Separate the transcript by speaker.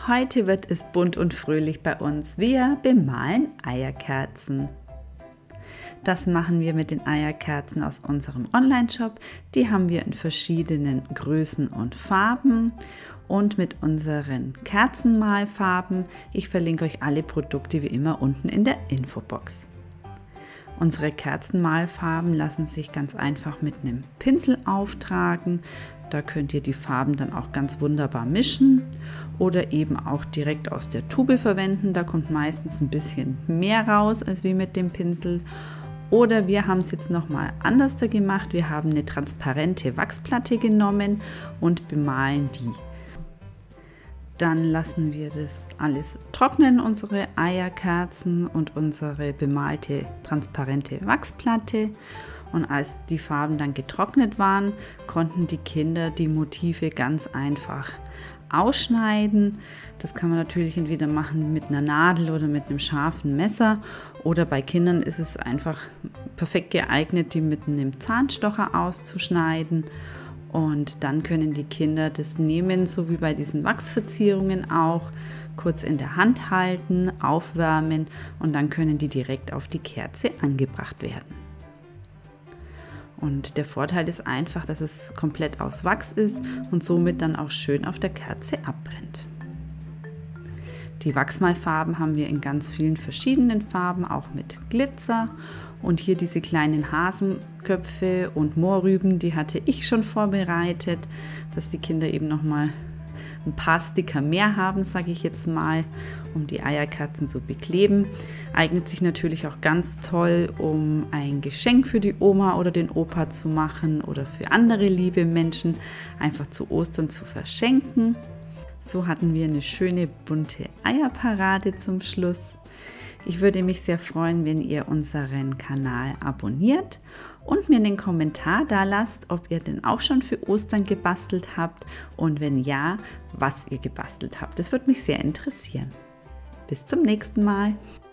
Speaker 1: Heute wird es bunt und fröhlich bei uns. Wir bemalen Eierkerzen. Das machen wir mit den Eierkerzen aus unserem Online-Shop. Die haben wir in verschiedenen Größen und Farben und mit unseren Kerzenmalfarben. Ich verlinke euch alle Produkte wie immer unten in der Infobox. Unsere Kerzenmalfarben lassen sich ganz einfach mit einem Pinsel auftragen. Da könnt ihr die Farben dann auch ganz wunderbar mischen oder eben auch direkt aus der Tube verwenden. Da kommt meistens ein bisschen mehr raus als wie mit dem Pinsel. Oder wir haben es jetzt nochmal anders gemacht. Wir haben eine transparente Wachsplatte genommen und bemalen die. Dann lassen wir das alles trocknen, unsere Eierkerzen und unsere bemalte transparente Wachsplatte. Und als die Farben dann getrocknet waren, konnten die Kinder die Motive ganz einfach ausschneiden. Das kann man natürlich entweder machen mit einer Nadel oder mit einem scharfen Messer. Oder bei Kindern ist es einfach perfekt geeignet, die mit einem Zahnstocher auszuschneiden. Und dann können die Kinder das nehmen, so wie bei diesen Wachsverzierungen auch, kurz in der Hand halten, aufwärmen und dann können die direkt auf die Kerze angebracht werden. Und der Vorteil ist einfach, dass es komplett aus Wachs ist und somit dann auch schön auf der Kerze abbrennt. Die Wachsmalfarben haben wir in ganz vielen verschiedenen Farben, auch mit Glitzer. Und hier diese kleinen Hasenköpfe und Mohrrüben, die hatte ich schon vorbereitet, dass die Kinder eben nochmal ein paar Sticker mehr haben, sage ich jetzt mal, um die Eierkerzen zu bekleben. Eignet sich natürlich auch ganz toll, um ein Geschenk für die Oma oder den Opa zu machen oder für andere liebe Menschen einfach zu Ostern zu verschenken. So hatten wir eine schöne bunte Eierparade zum Schluss. Ich würde mich sehr freuen, wenn ihr unseren Kanal abonniert und mir einen Kommentar da lasst, ob ihr denn auch schon für Ostern gebastelt habt und wenn ja, was ihr gebastelt habt. Das würde mich sehr interessieren. Bis zum nächsten Mal.